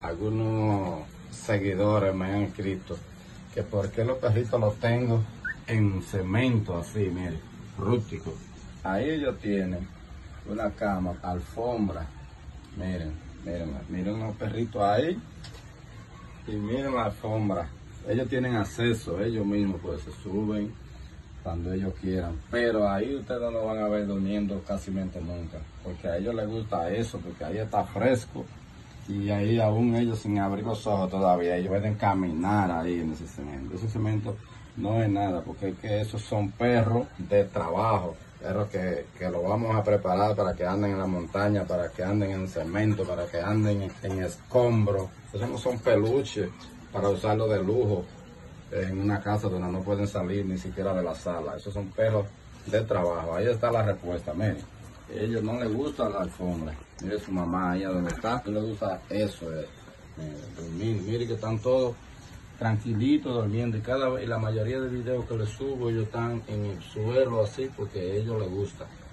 algunos seguidores me han escrito que por qué los perritos los tengo en cemento así, miren, rústico. Ahí ellos tienen una cama, alfombra, miren los perritos ahí y miren la alfombra. Ellos tienen acceso, ellos mismos pues se suben cuando ellos quieran, pero ahí ustedes no lo van a ver durmiendo casi nunca, porque a ellos les gusta eso, porque ahí está fresco y ahí aún ellos sin abrir los ojos todavía, ellos pueden caminar ahí en ese cemento. Ese cemento no es nada, porque es que esos son perros de trabajo, perros que lo vamos a preparar para que anden en la montaña, para que anden en cemento, para que anden en escombros. Esos no son peluches para usarlo de lujo en una casa donde no pueden salir ni siquiera de la sala. Esos son perros de trabajo. Ahí está la respuesta, miren. A ellos no les gusta la alfombra. Mire su mamá ahí donde está, no les gusta eso, dormir. Mire que están todos tranquilitos durmiendo y la mayoría de videos que les subo ellos están en el suelo así porque a ellos les gusta.